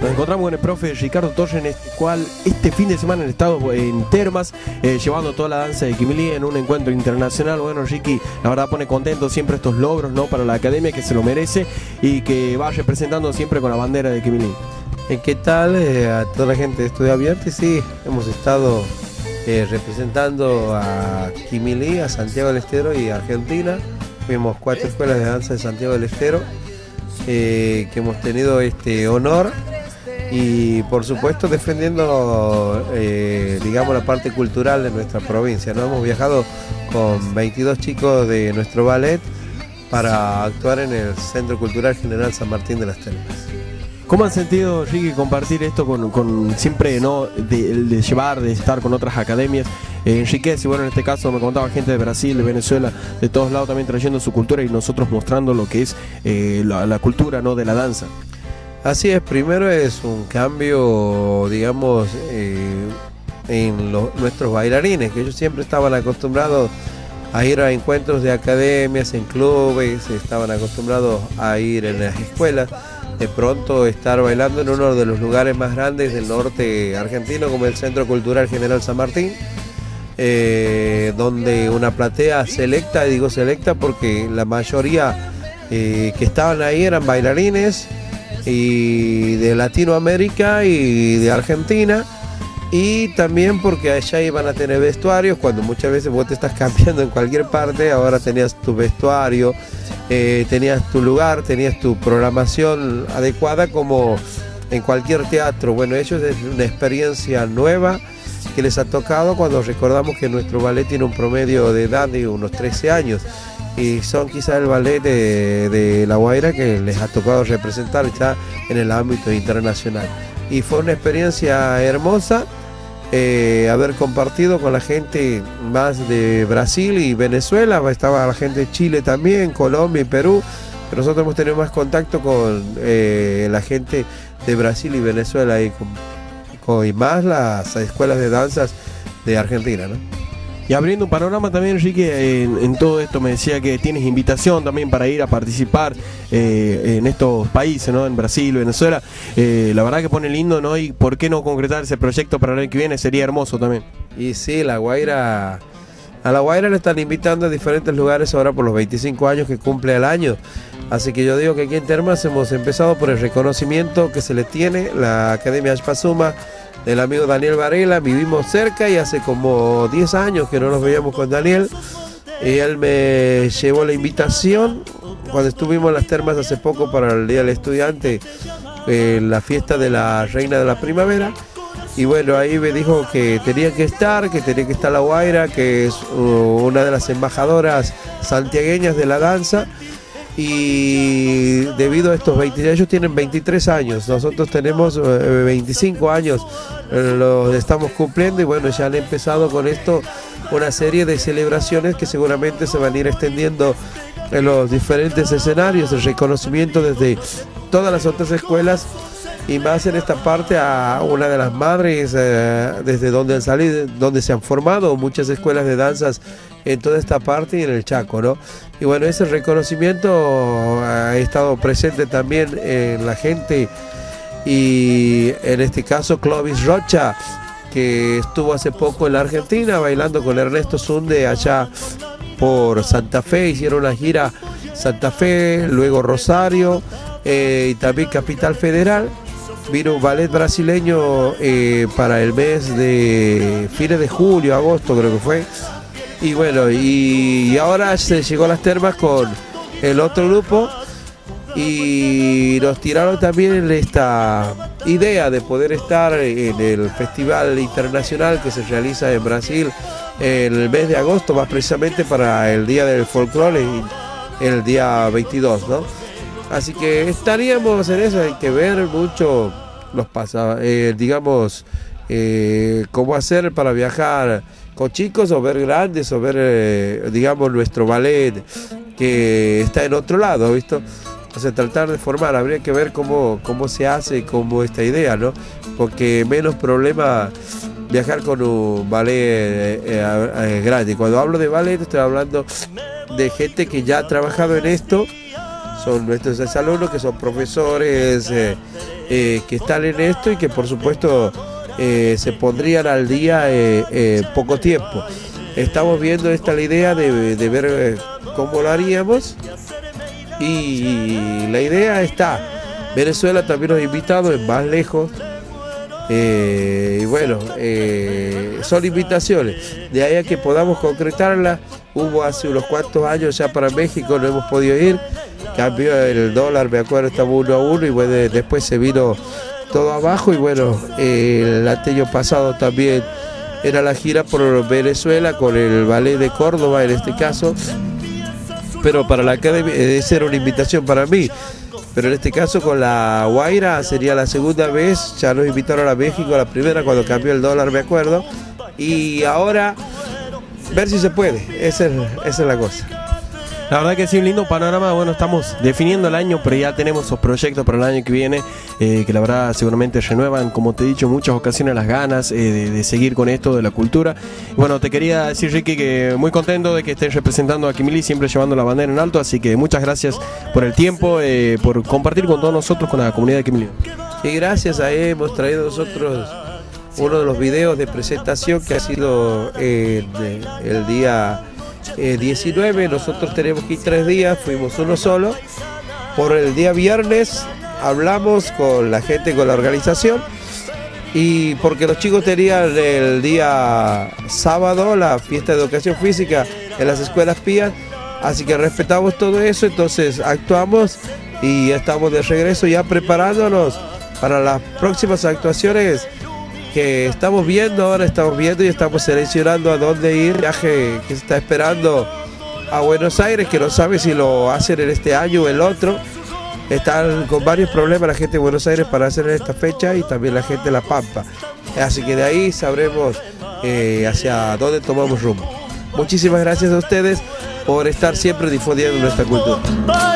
Nos encontramos con el profe Ricardo Torres, en el cual este fin de semana han estado en Termas, llevando toda la danza de Quimilí en un encuentro internacional. Bueno, Ricky, la verdad pone contento siempre estos logros, ¿no?, para la academia, que se lo merece y que va representando siempre con la bandera de Quimilí. ¿Qué tal a toda la gente de Estudio Abierto? Sí, hemos estado representando a Quimilí, a Santiago del Estero y a Argentina. Fuimos 4 escuelas de danza de Santiago del Estero, que hemos tenido este honor. Y por supuesto defendiendo, digamos, la parte cultural de nuestra provincia, ¿no? Hemos viajado con 22 chicos de nuestro ballet para actuar en el Centro Cultural General San Martín de las Termas. ¿Cómo han sentido, Ricky, compartir esto con siempre, ¿no?, de llevar, de estar con otras academias? Enriquece, bueno, en este caso me contaba gente de Brasil, de Venezuela, de todos lados también trayendo su cultura y nosotros mostrando lo que es la cultura, ¿no?, de la danza. Así es, primero es un cambio, digamos, en nuestros bailarines, que ellos siempre estaban acostumbrados a ir a encuentros de academias, en clubes, estaban acostumbrados a ir en las escuelas. De pronto estar bailando en uno de los lugares más grandes del norte argentino, como el Centro Cultural General San Martín, donde una platea selecta, digo selecta porque la mayoría que estaban ahí eran bailarines y de Latinoamérica y de Argentina, y también porque allá iban a tener vestuarios, cuando muchas veces vos te estás cambiando en cualquier parte. Ahora tenías tu vestuario, tenías tu lugar, tenías tu programación adecuada como en cualquier teatro. Bueno, ellos es una experiencia nueva que les ha tocado, cuando recordamos que nuestro ballet tiene un promedio de edad de unos 13 años. Y son quizás el ballet de La Guaira que les ha tocado representar ya en el ámbito internacional. Y fue una experiencia hermosa haber compartido con la gente más de Brasil y Venezuela. Estaba la gente de Chile también, Colombia y Perú, pero nosotros hemos tenido más contacto con la gente de Brasil y Venezuela y más las escuelas de danzas de Argentina, ¿no? Y abriendo un panorama también, Enrique, en todo esto me decía que tienes invitación también para ir a participar en estos países, ¿no?, en Brasil, Venezuela. La verdad que pone lindo, ¿no? Y por qué no concretar ese proyecto para el año que viene, sería hermoso también. Y sí, a La Guaira le están invitando a diferentes lugares ahora por los 25 años que cumple el año. Así que yo digo que aquí en Termas hemos empezado por el reconocimiento que se le tiene, la Academia Ashpasuma, del amigo Daniel Varela. Vivimos cerca y hace como 10 años que no nos veíamos con Daniel. Y él me llevó la invitación cuando estuvimos en las Termas hace poco para el Día del Estudiante, la fiesta de la Reina de la Primavera. Y bueno, ahí me dijo que tenía que estar La Guaira, que es una de las embajadoras santiagueñas de la danza. Y debido a estos 20, ellos tienen 23 años, nosotros tenemos 25 años, los estamos cumpliendo, y bueno, ya han empezado con esto una serie de celebraciones que seguramente se van a ir extendiendo en los diferentes escenarios, el reconocimiento desde todas las otras escuelas y más en esta parte a una de las madres desde donde han salido, donde se han formado muchas escuelas de danzas en toda esta parte y en el Chaco, ¿no? Y bueno, ese reconocimiento ha estado presente también en la gente, y en este caso Clovis Rocha, que estuvo hace poco en la Argentina bailando con Ernesto Zunde allá por Santa Fe, hicieron una gira Santa Fe, luego Rosario y también Capital Federal. Vino un ballet brasileño para el mes de fines de julio, agosto creo que fue. Y bueno, y ahora se llegó a las Termas con el otro grupo y nos tiraron también en esta idea de poder estar en el Festival Internacional que se realiza en Brasil en el mes de agosto, más precisamente para el Día del Folclore, el día 22, ¿no? Así que estaríamos en eso, hay que ver mucho los digamos, cómo hacer para viajar con chicos o ver grandes o ver, digamos, nuestro ballet que está en otro lado, ¿visto? O sea, tratar de formar, habría que ver cómo se hace, cómo esta idea, ¿no? Porque menos problema viajar con un ballet grande. Cuando hablo de ballet estoy hablando de gente que ya ha trabajado en esto, son nuestros alumnos que son profesores, que están en esto y que por supuesto se pondrían al día poco tiempo. Estamos viendo la idea de ver cómo lo haríamos, y la idea está. Venezuela también nos ha invitado, es más lejos. Y bueno, son invitaciones. De ahí a que podamos concretarla, hubo hace unos cuantos años ya para México, no hemos podido ir. Cambió el dólar, me acuerdo, estaba 1 a 1 y bueno, después se vino todo abajo. Y bueno, el año pasado también era la gira por Venezuela con el ballet de Córdoba en este caso, pero para la academia esa era una invitación para mí. Pero en este caso con la Guaira sería la segunda vez. Ya nos invitaron a México la primera cuando cambió el dólar, me acuerdo. Y ahora ver si se puede, esa es la cosa. La verdad que sí, un lindo panorama. Bueno, estamos definiendo el año, pero ya tenemos esos proyectos para el año que viene, que la verdad seguramente renuevan, como te he dicho en muchas ocasiones, las ganas de seguir con esto de la cultura. Y bueno, te quería decir, Ricky, que muy contento de que estés representando a Quimili, siempre llevando la bandera en alto, así que muchas gracias por el tiempo, por compartir con todos nosotros, con la comunidad de Quimili. Y gracias a él hemos traído nosotros uno de los videos de presentación que ha sido el día 19, nosotros tenemos que ir 3 días, fuimos uno solo. Por el día viernes hablamos con la gente, con la organización, y porque los chicos tenían el día sábado la fiesta de educación física en las escuelas pías, así que respetamos todo eso, entonces actuamos y ya estamos de regreso ya preparándonos para las próximas actuaciones que estamos viendo. Ahora estamos viendo y estamos seleccionando a dónde ir. Viaje que se está esperando a Buenos Aires, que no sabe si lo hacen en este año o el otro. Están con varios problemas la gente de Buenos Aires para hacer en esta fecha, y también la gente de La Pampa. Así que de ahí sabremos hacia dónde tomamos rumbo. Muchísimas gracias a ustedes por estar siempre difundiendo nuestra cultura.